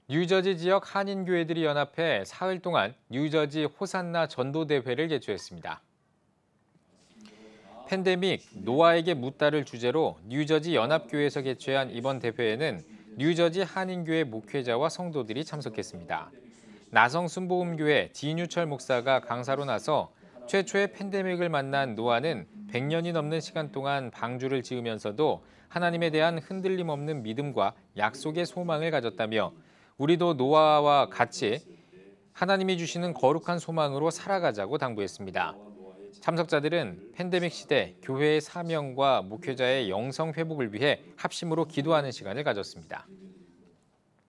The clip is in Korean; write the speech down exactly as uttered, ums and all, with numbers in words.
뉴저지 지역 한인교회들이 연합해 사흘 동안 뉴저지 호산나 전도대회를 개최했습니다. 팬데믹, 노아에게 묻다를 주제로 뉴저지 연합교회에서 개최한 이번 대회에는 뉴저지 한인교회 목회자와 성도들이 참석했습니다. 나성 순복음교회 진유철 목사가 강사로 나서 최초의 팬데믹을 만난 노아는 백 년이 넘는 시간 동안 방주를 지으면서도 하나님에 대한 흔들림 없는 믿음과 약속의 소망을 가졌다며 우리도 노아와 같이 하나님이 주시는 거룩한 소망으로 살아가자고 당부했습니다. 참석자들은 팬데믹 시대 교회의 사명과 목회자의 영성 회복을 위해 합심으로 기도하는 시간을 가졌습니다.